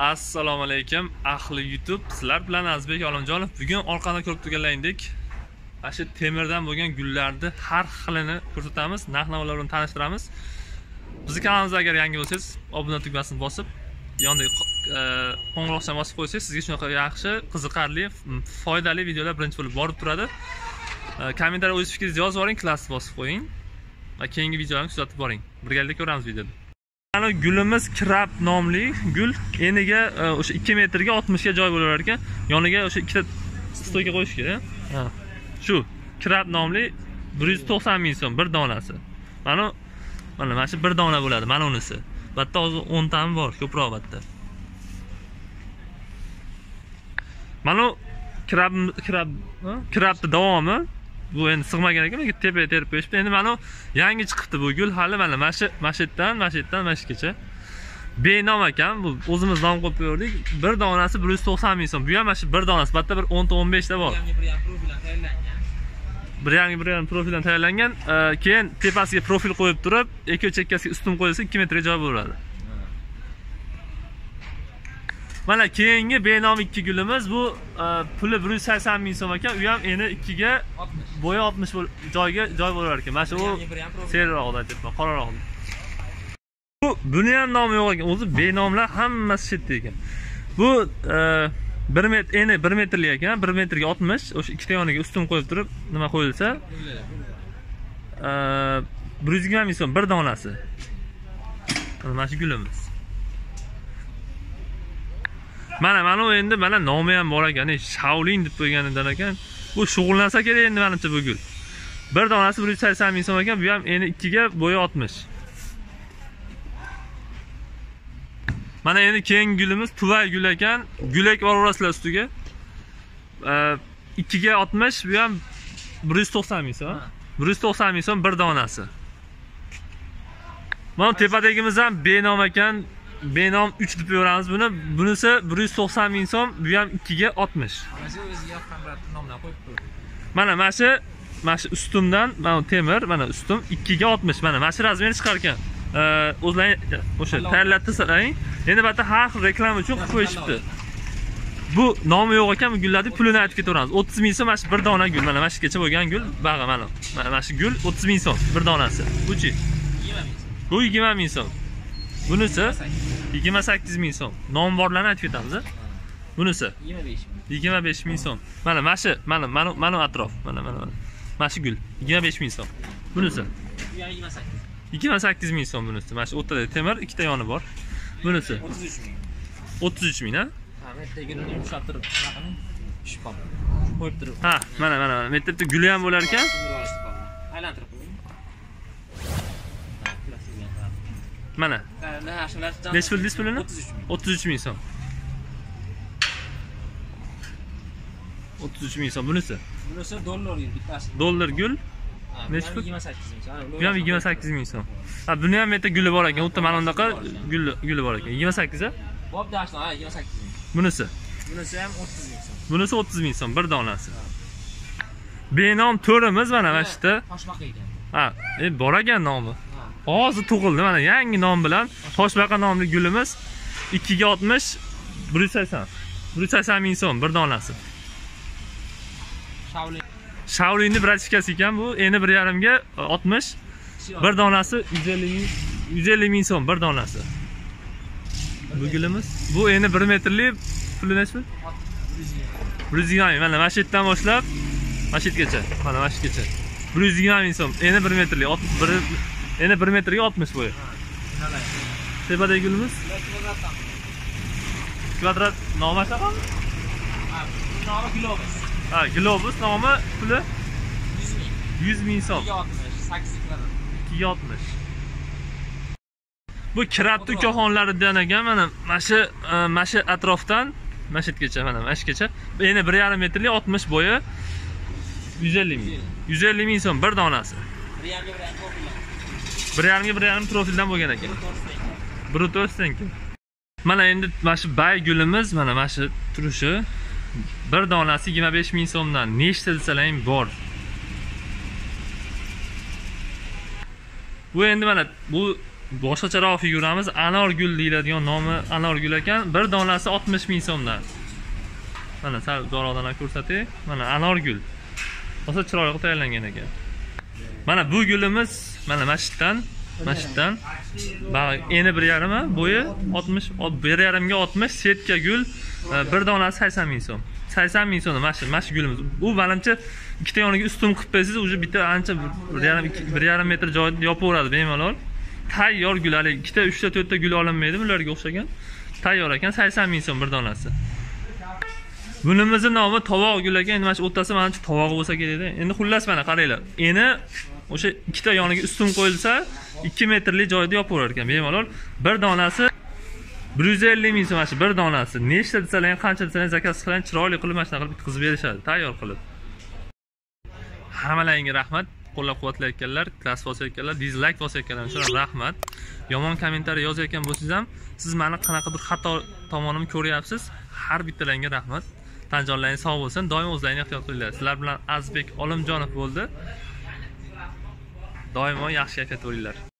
Assalomu alaykum ahli YouTube. Sizlar bilan Azbek Olimjonov. Bugun orqada ko'rib turganlaringdek, mana shu temirdan bo'lgan gullarni har xilini ko'rsatamiz, narx-navolar bilan tanishtiramiz. Bizning kanalimizga agar yangi bo'lsangiz, obuna tugmasini bosib, yonidagi qo'ng'iroqchani bosib qo'ysangiz, sizga shunaqa yaxshi, qiziqarli, foydali videolar birinchi bo'lib borib turadi. Kommentariyga o'z fikringizni yozib yuboring, klass bosib qo'ying va keyingi videolarni kuzatib boring. Birgalikda ko'ramiz videoda. Mana gulimiz Krab nomli gul. Eniga o'sha 2 metrga 60 ga joy bo'lar ekan. Yoniga o'sha ikkita stoyka qo'yish kerak. Ha. Shu Krab nomli 190 ming so'm bir donasi. Mana shu bir dona bo'ladi, mana unisi. Bitta hozir 10 tami bor, ko'proq bitta. Mana krabni davomi bu endi sig'magan ekan, tepaga terib qo'yishdi. Endi mana yangi chiqibdi bu gul, hali mana shu mashitdan benom ekan. Bu o'zimiz nom qo'yib qo'ydik. Bir donasi 190 ming so'm. Bu ham mana shu bir donasi, bitta bir 10 ta 15 ta bor. Bir yangi profildan tayyorlangan. Keyin tepasiga profil qo'yib turib, ikki chekkasiga ustum qo'yilsa 2 metrga joy bo'ladi. Mana keyingi benom 2 gulimiz bu puli 180 ming so'm ekan. U ham endi 2 ga bo'yi 60 joyga joy bo'lar ekan. Mana shu seriroqda aytibman, qoraroq. Buni ham nomi yo'q ekan. O'zi benomlar hammasi chetda ekan. Bu 1 metr, eni 1 metrlik ekan. 1 metrga 60. O'sha ikkita yoniga ustum qo'yib turib, nima qo'yilsa 120 ming so'm bir donasi. Mana shu gulimiz. Mana endi nomi ham bor ekan, Shaolin deb qo'yganidan ekan. Bu shug'ullansa kerak endi menimcha bu gul. Bir donasi 180 ming so'm ekan, bu ham endi 2 ga bo'yi 60. Mana endi keyingi gulimiz tuvay gul ekan. Gulak olaverasizlar ustiga. 2 ga 60, bu ham 190 ming so'm. 190 ming so'm bir donasi. Mana tepadagimiz ham benom ekan. Benom 3 deb yo'ramiz buni. Bunisi 190 ming so'm, bu ham 2 ga 60. Mana shu ustumdan, mana temir, mana ustum 2 ga 60. Mana shu razmerni chiqar ekan. O'zlaring o'sha tayyorlatdi sarang. Endi bitta har xil reklama uchun qilib qo'yishibdi. Bu nomi yo'q ekan, bu gullarning pulini aytib ketaveramiz. 30 ming so'm mana shu bir dona gul. Mana shugacha bo'lgan gul, bag'i mana shu gul 30 ming so'm bir donasi. Buchi? 20 ming so'm. Bu 20 ming so'm. Bunisi 28 ming so'm. Nom borlarni aytib ketamiz. Bunisi 25 ming so'm. Mana atrof. Mana shu gul 25 ming so'm. Bunisi 28 ming so'm bunisi. Mana shu o'rtada temir, ikkita yoni bor. Bunisi 33 ming, ha? Ha, bitta gulni yumshattirib, bunaqani tushib qoldi. Qo'yib turib. Ha, mana bu yerda guli ham bo'lar ekan. Aylantirib qo'ying. Mana. Necha pul pulini? 33 ming so'm. 33 ming so'm bunisi. Bunisi dollar bittasi. Dollar gul. Necha pul? 28 ming so'm. Bu ham 28 ming so'm. Ha, buni ham yerda guli bor ekan. O'tda mana bunaqa guli bor ekan. 28 a? Bob dashno, ha, 28 ming. Bunisi. Bunisi ham 30 ming so'm. Bunisi 30 ming so'm bir donasi. Benom to'rimiz mana shu yerda. Toshbaqa ekan. Ha, bor ekan nomi. Hozir tug'ildi, mana yangi nom bilan Toshbaqa nomli gulimiz 2 ga 60, 180 ming so'm bir donasi. Shaolinni bratikasi ekan bu, endi 1,5 ga 60, bir donasi 150 ming so'm bir donasi. Bu gulimiz, bu endi 1 metrlik puli necha pul? 120 ming. Mana shu yerdan boshlab mana shu yergacha, mana shu yergacha 120 ming so'm. Endi 1 metrlik, endi 1 metrga 60 bo'yi. Tepadagi gulimiz kvadrat nomi shaqami? Ha, nomi globus. Ha, globus nomi puli 100 ming so'm. 8 kvadrat. 260. Bu Krab ukaxonlaridan ekan, mana shu atrofdan mana shu yergacha, mana shu yergacha. Endi 1,5 metrlik 60 bo'yi 150 ming. 150 ming so'm bir donasi. 1,5 profildan bo'lgan ekan. 1.4 Mana endi mana shu bay gulimiz, mana shu turishi bir donasi 25 ming so'mdan nechta desalaring bor. Bu endi mana bu boshqacharoq figuramiz anorgul deyiladigan nomi anorgul ekan. Bir donasi 60 ming so'mdan. Mana sal uzoqdan ko'rsatay. Mana anorgul. O'sha chiroyli qilib tayyorlangan ekan. Mana bu gulimiz mana masjiddan eni 1,5 bo'yi 60, 1,5 ga 60 setka gul, bir donasi 80 ming so'm. 80 ming so'm mana shu gulimiz. U menimcha ikkita yoniga ustun qilib qo'ysangiz, uje bitta ancha 1,5 metr joyni yopaveradi bemalol. Tayyor gul, hali ikkita, 3ta, 4ta gul olinmaydi ularga o'xshagan. Tayyor ekan, 80 ming so'm bir donasi. Bunimizning nomi tovoq gul ekan. Endi mana shu o'rtasi menimcha tovog'i bo'lsa kerak-da. Endi xullas mana qaranglar. Eni o'sha ikkita yoniga ustun qo'yilsa 2 metrlik joyda yopaverar ekan bemalol. Bir donasi 150 ming so'm mana shu bir donasi. Nechta desalar, qancha desalar zakaz qiling, chiroyli qilib mana shunaqa qilib bitkazib berishadi, tayyor qilib. Hammalaringga rahmat. Qo'llab-quvvatlayotganlar, klass bosayotganlar, dislike bosayotganlar uchun rahmat. Yomon kommentariy yozayotgan bo'lsangiz ham, siz meni qanaqadir xato tomonimni ko'ryapsiz. Har bittalaringga rahmat. Tanjonlaringiz sog' bo'lsin, doim o'zlaringizni ehtiyot qilinglar. Sizlar bilan Azizbek Olimjonov bo'ldi. Doimo yaxshi kayfiyatda bo'linglar.